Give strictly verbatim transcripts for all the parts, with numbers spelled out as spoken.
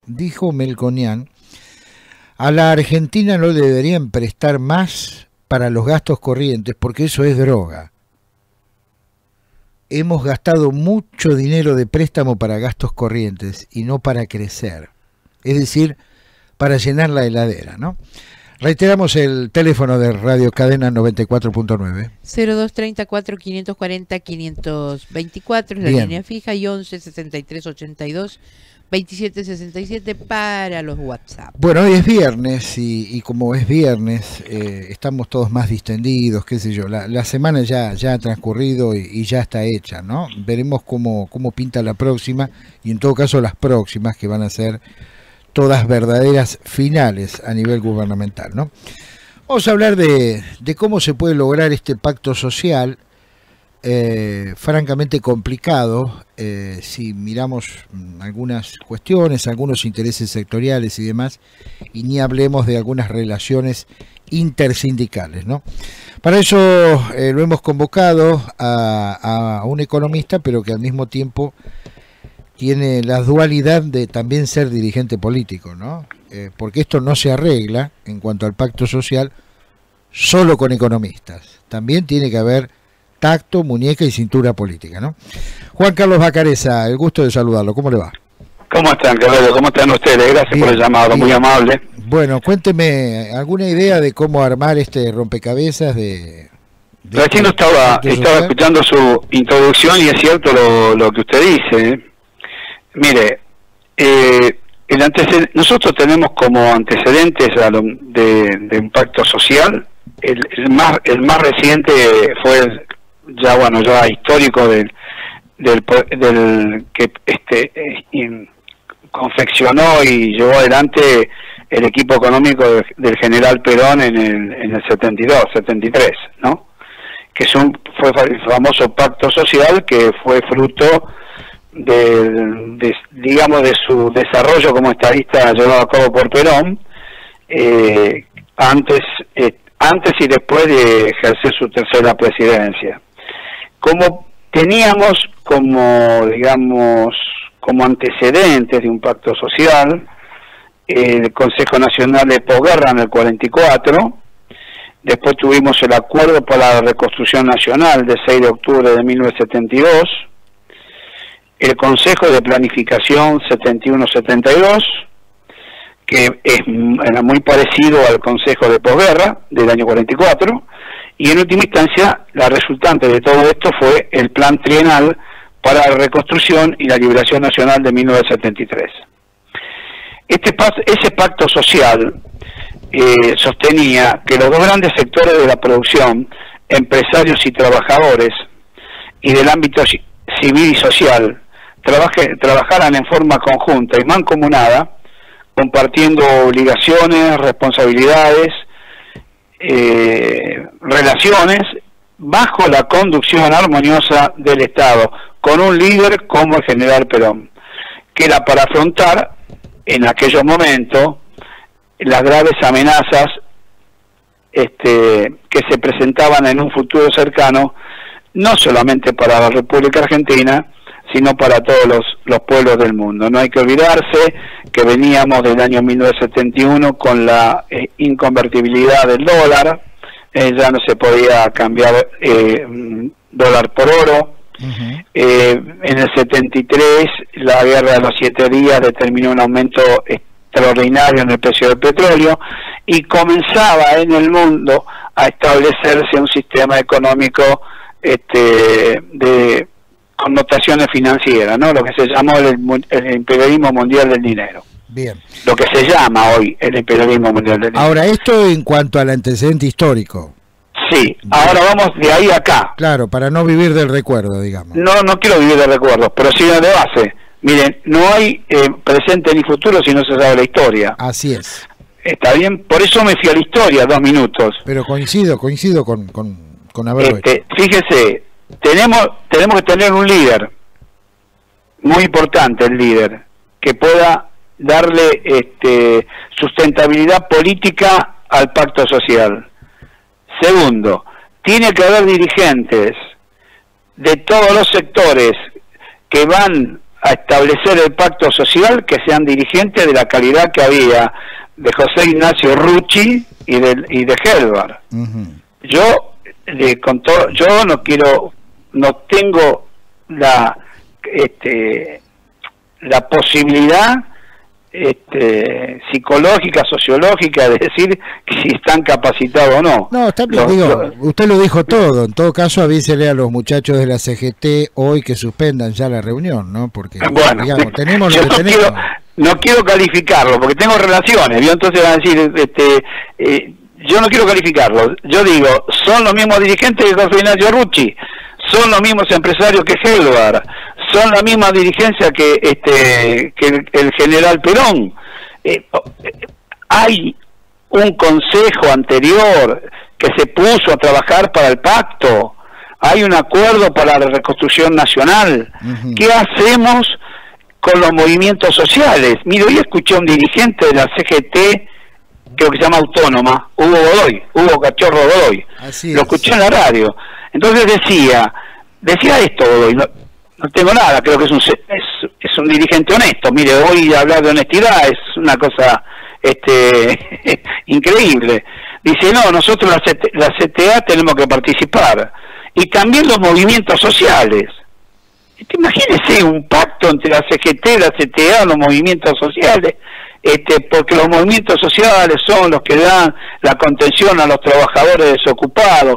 dijo Melconian, a la Argentina no deberían prestar más para los gastos corrientes porque eso es droga. Hemos gastado mucho dinero de préstamo para gastos corrientes y no para crecer. Es decir, para llenar la heladera, ¿no? Reiteramos el teléfono de Radio Cadena noventa y cuatro punto nueve. cero dos treinta y cuatro, quinientos cuarenta, quinientos veinticuatro es la Bien. línea fija, y once sesenta y tres ochenta y dos veintisiete sesenta y siete para los WhatsApp. Bueno, hoy es viernes y, y como es viernes eh, estamos todos más distendidos, qué sé yo. La, la semana ya, ya ha transcurrido y, y ya está hecha, ¿no? Veremos cómo, cómo pinta la próxima y en todo caso las próximas, que van a ser todas verdaderas finales a nivel gubernamental, ¿no? Vamos a hablar de, de cómo se puede lograr este pacto social, eh, francamente complicado, eh, si miramos algunas cuestiones, algunos intereses sectoriales y demás, y ni hablemos de algunas relaciones intersindicales, ¿no? Para eso eh, lo hemos convocado a, a un economista, pero que al mismo tiempo tiene la dualidad de también ser dirigente político, ¿no? Eh, porque esto no se arregla en cuanto al pacto social solo con economistas. También tiene que haber tacto, muñeca y cintura política, ¿no? Juan Carlos Bacareza, el gusto de saludarlo. ¿Cómo le va? ¿Cómo están, Carlos? ¿Cómo están ustedes? Gracias bien, por el llamado, bien. Muy amable. Bueno, cuénteme alguna idea de cómo armar este rompecabezas de... de Recién este estaba, estaba escuchando su introducción y es cierto lo, lo que usted dice, ¿eh? Mire, eh, el anteced nosotros tenemos como antecedentes a lo, de, de un pacto social, el, el más el más reciente fue el, ya bueno ya histórico del del, del que este eh, confeccionó y llevó adelante el equipo económico de, del general Perón en el en el setenta y dos, setenta y tres, ¿no? Que es un, fue el famoso pacto social que fue fruto De, de, digamos, de su desarrollo como estadista llevado a cabo por Perón, eh, antes, eh, antes y después de ejercer su tercera presidencia. Como teníamos como, digamos, como antecedentes de un pacto social, el Consejo Nacional de Posguerra en el cuarenta y cuatro, después tuvimos el Acuerdo para la Reconstrucción Nacional del seis de octubre de mil novecientos setenta y dos, el Consejo de Planificación setenta y uno setenta y dos, que es, era muy parecido al Consejo de Posguerra del año cuarenta y cuatro, y en última instancia la resultante de todo esto fue el Plan Trienal para la Reconstrucción y la Liberación Nacional de mil novecientos setenta y tres. Este, ese pacto social eh, sostenía que los dos grandes sectores de la producción, empresarios y trabajadores, y del ámbito civil y social, Trabaje, trabajaran en forma conjunta y mancomunada, compartiendo obligaciones, responsabilidades, eh, relaciones, bajo la conducción armoniosa del Estado, con un líder como el general Perón, que era para afrontar en aquellos momentos las graves amenazas este, que se presentaban en un futuro cercano, no solamente para la República Argentina, sino para todos los, los pueblos del mundo. No hay que olvidarse que veníamos del año mil novecientos setenta y uno con la eh, inconvertibilidad del dólar, eh, ya no se podía cambiar eh, dólar por oro. Uh-huh. eh, en el setenta y tres la guerra de los siete días determinó un aumento extraordinario en el precio del petróleo y comenzaba en el mundo a establecerse un sistema económico este, de connotaciones financieras, ¿no? Lo que se llamó el, el imperialismo mundial del dinero. Bien. Lo que se llama hoy el imperialismo mundial del dinero. Ahora, esto en cuanto al antecedente histórico. Sí, ahora vamos de ahí a acá. Claro, para no vivir del recuerdo, digamos. No, no quiero vivir de recuerdos, pero sí de base. Miren, no hay eh, presente ni futuro si no se sabe la historia. Así es. Está bien, por eso me fui a la historia, dos minutos. Pero coincido, coincido con, con, con haberlo este, hecho. Fíjese, tenemos, tenemos que tener un líder, muy importante el líder, que pueda darle este, sustentabilidad política al pacto social. Segundo, tiene que haber dirigentes de todos los sectores que van a establecer el pacto social, que sean dirigentes de la calidad que había de José Ignacio Rucci y de, y de Helvar. Uh-huh. Yo, de, con todo, yo no quiero, no tengo la, este, la posibilidad este, psicológica, sociológica de decir que si están capacitados o no. No, está bien, digo, lo, usted lo dijo todo. En todo caso, avísele a los muchachos de la C G T hoy que suspendan ya la reunión, ¿no? Porque, bueno, digamos, tenemos lo yo que no tenemos. Quiero, no quiero calificarlo, porque tengo relaciones, ¿vio? Entonces van a decir, este, eh, yo no quiero calificarlo. Yo digo, son los mismos dirigentes que José Ignacio Rucci, son los mismos empresarios que Helvar, son la misma dirigencia que este que el, el general Perón. Eh, hay un consejo anterior que se puso a trabajar para el pacto, hay un acuerdo para la reconstrucción nacional. Uh-huh. ¿Qué hacemos con los movimientos sociales? Mire, hoy escuché a un dirigente de la C G T, creo que se llama Autónoma, Hugo Godoy, Hugo Cachorro Godoy, lo escuché en la radio. Entonces decía, decía esto Godoy, no, no tengo nada, creo que es un es, es un dirigente honesto. Mire, hoy hablar de honestidad es una cosa este increíble. Dice, no, nosotros la, C T, la C T A tenemos que participar, y también los movimientos sociales. Imagínese un pacto entre la C G T, la C T A, los movimientos sociales, este, porque los movimientos sociales son los que dan la contención a los trabajadores desocupados.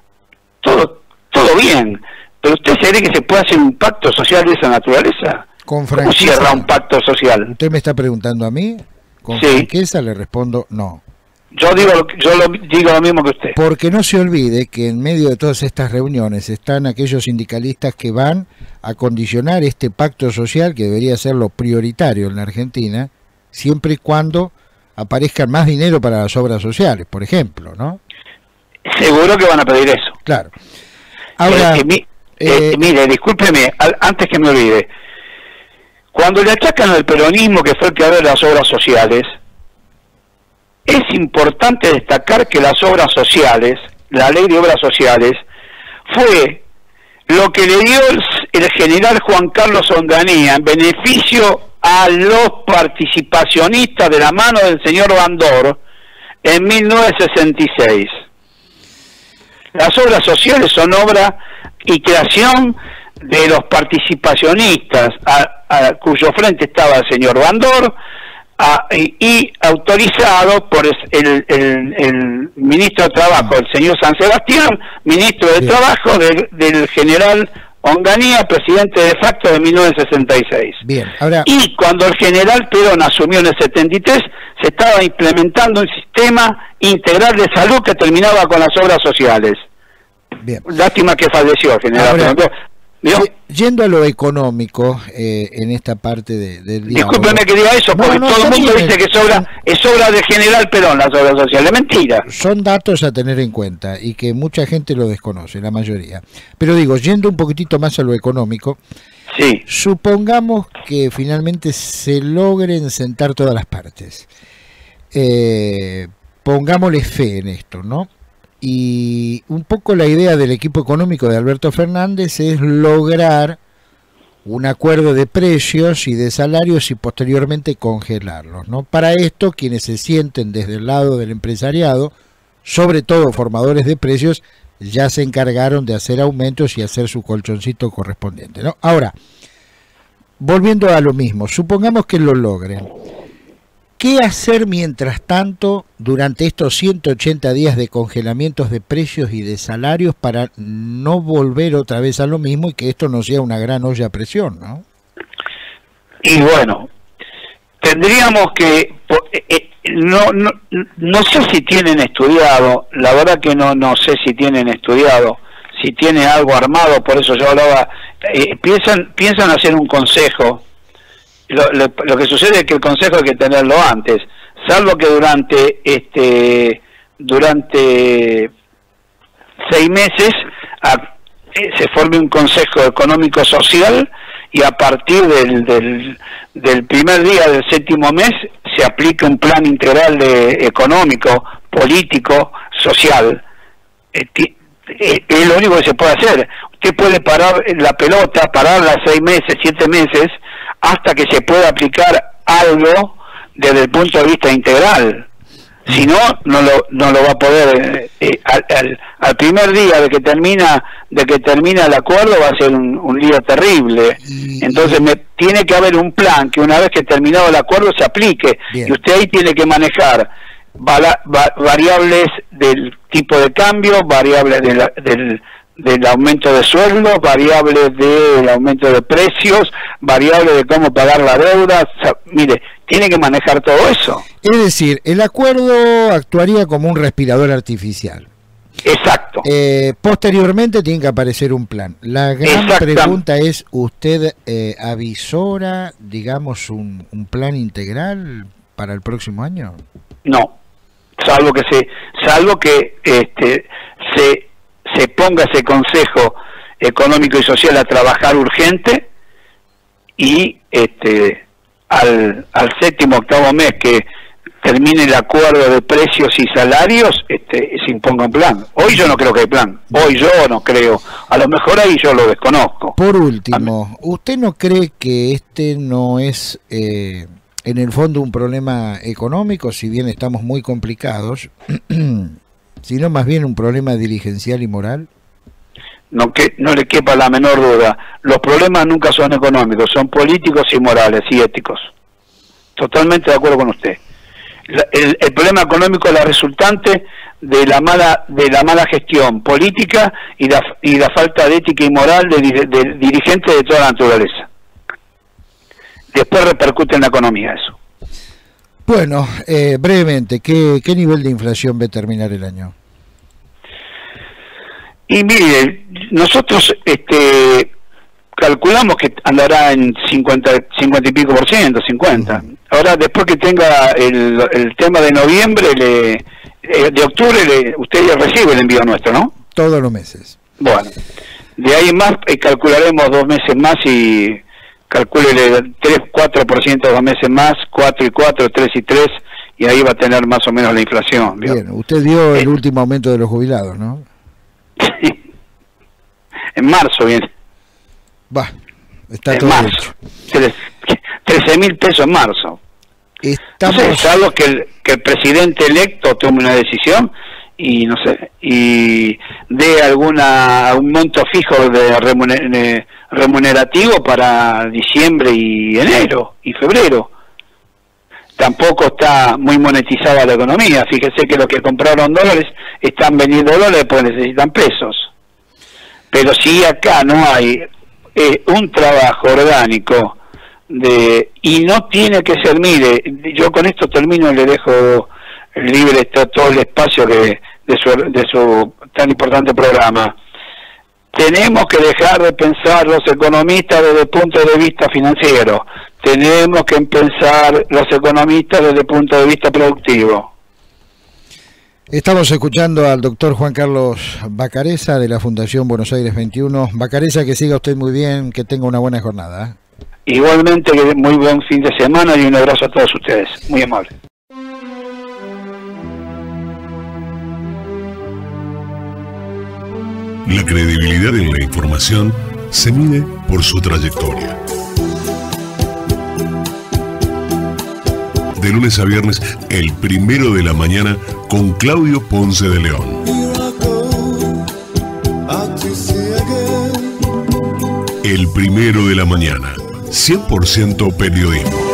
Todo, todo bien, pero ¿usted se cree que se puede hacer un pacto social de esa naturaleza? Con ¿Cómo cierra un pacto social? ¿Usted me está preguntando a mí? Con sí. franqueza le respondo no. Yo digo, yo lo, digo lo mismo que usted. Porque no se olvide que en medio de todas estas reuniones están aquellos sindicalistas que van a condicionar este pacto social, que debería ser lo prioritario en la Argentina, siempre y cuando aparezcan más dinero para las obras sociales, por ejemplo, ¿no? Seguro que van a pedir eso. Claro. Ahora, eh, eh, mi, eh, eh, mire, discúlpeme, al, antes que me olvide, cuando le achacan al peronismo que fue el que abrió las obras sociales, es importante destacar que las obras sociales, la ley de obras sociales, fue lo que le dio el, el general Juan Carlos Onganía en beneficio a los participacionistas de la mano del señor Bandor en mil novecientos sesenta y seis. Las obras sociales son obra y creación de los participacionistas, a, a cuyo frente estaba el señor Bandor, a, y, y autorizado por el, el, el ministro de Trabajo, el señor San Sebastián, ministro de Bien. Trabajo de, del general Onganía, presidente de facto de mil novecientos sesenta y seis. Bien, ahora... Y cuando el general Perón asumió en el setenta y tres, se estaba implementando un sistema integral de salud que terminaba con las obras sociales. Bien. Lástima que falleció el general ahora, Perón. ¿Vio? Yendo a lo económico, eh, en esta parte de, del diálogo... Discúlpeme que diga eso, porque no, no, todo el mundo dice que es obra, es obra del general Perón, las obras sociales. Mentira. Son datos a tener en cuenta y que mucha gente lo desconoce, la mayoría. Pero digo, yendo un poquitito más a lo económico, sí. Supongamos que finalmente se logren sentar todas las partes. Eh, pongámosle fe en esto, ¿no? Y un poco la idea del equipo económico de Alberto Fernández es lograr un acuerdo de precios y de salarios y posteriormente congelarlos, ¿no? Para esto, quienes se sienten desde el lado del empresariado, sobre todo formadores de precios, ya se encargaron de hacer aumentos y hacer su colchoncito correspondiente, ¿no? Ahora, volviendo a lo mismo, supongamos que lo logren. ¿Qué hacer mientras tanto durante estos ciento ochenta días de congelamientos de precios y de salarios para no volver otra vez a lo mismo y que esto no sea una gran olla a presión, ¿no? Y bueno, tendríamos que... Eh, no, no, no sé si tienen estudiado, la verdad que no, no sé si tienen estudiado, si tienen algo armado, por eso yo hablaba, eh, piensan, piensan hacer un consejo. Lo, lo, lo que sucede es que el consejo hay que tenerlo antes, salvo que durante este durante seis meses a, eh, se forme un consejo económico social y a partir del, del, del primer día del séptimo mes se aplique un plan integral de económico, político, social. Eh, eh, es lo único que se puede hacer. usted puede parar la pelota, pararla seis meses, siete meses, hasta que se pueda aplicar algo desde el punto de vista integral. Si no, no lo, no lo va a poder. Eh, al, al, al primer día de que termina de que termina el acuerdo va a ser un, un lío terrible. Entonces me, tiene que haber un plan que una vez que terminado el acuerdo se aplique. Bien. Y usted ahí tiene que manejar vala, va, variables del tipo de cambio, variables de la, del del aumento de sueldos, variables del aumento de precios, variables de cómo pagar la deuda. O sea, mire, tiene que manejar todo eso. Es decir, el acuerdo actuaría como un respirador artificial. Exacto. Eh, posteriormente tiene que aparecer un plan. La gran pregunta es, ¿usted eh, avisora, digamos, un, un plan integral para el próximo año? No, salvo que se, salvo que este se se ponga ese Consejo Económico y Social a trabajar urgente y este al, al séptimo octavo mes que termine el acuerdo de precios y salarios, este se imponga un plan. Hoy yo no creo que hay plan, hoy yo no creo, a lo mejor ahí yo lo desconozco. Por último, ¿usted no cree que este no es eh, en el fondo un problema económico, si bien estamos muy complicados, sino más bien un problema dirigencial y moral? No, que no le quepa la menor duda. Los problemas nunca son económicos, son políticos y morales y éticos. Totalmente de acuerdo con usted. La, el, el problema económico es la resultante de la mala de la mala gestión política y la, y la falta de ética y moral de, de, de dirigentes de toda la naturaleza. Después repercute en la economía eso. Bueno, eh, brevemente, ¿qué, ¿qué nivel de inflación ve terminar el año? Y mire, nosotros este, calculamos que andará en cincuenta, cincuenta y pico por ciento, cincuenta. Uh-huh. Ahora, después que tenga el, el tema de noviembre, le, eh, de octubre, le, usted ya recibe el envío nuestro, ¿no? Todos los meses. Bueno, de ahí en más eh, calcularemos dos meses más y... calcúlele tres, cuatro por ciento dos meses más, cuatro y cuatro, tres y tres, y ahí va a tener más o menos la inflación. ¿Vio? Bien, usted dio el eh, último aumento de los jubilados, ¿no? En marzo viene. Va, está en todo marzo. hecho. trece mil pesos en marzo. Estamos... No sé, salvo que el, que el presidente electo tome una decisión y no sé, y dé alguna algún monto fijo de, remuner, de remunerativo para diciembre y enero y febrero. Tampoco está muy monetizada la economía. Fíjese que los que compraron dólares están vendiendo dólares pues necesitan pesos. Pero si acá no hay eh, un trabajo orgánico de y no tiene que ser, mire, yo con esto termino y le dejo libre todo el espacio que de su, de su tan importante programa. Tenemos que dejar de pensar los economistas desde el punto de vista financiero. Tenemos que pensar los economistas desde el punto de vista productivo. Estamos escuchando al doctor Juan Carlos Bacareza de la Fundación Buenos Aires veintiuno. Bacareza, que siga usted muy bien, que tenga una buena jornada. Igualmente, muy buen fin de semana y un abrazo a todos ustedes. Muy amable. La credibilidad en la información se mide por su trayectoria. De lunes a viernes, el primero de la mañana, con Claudio Ponce de León. El primero de la mañana, cien por ciento periodismo.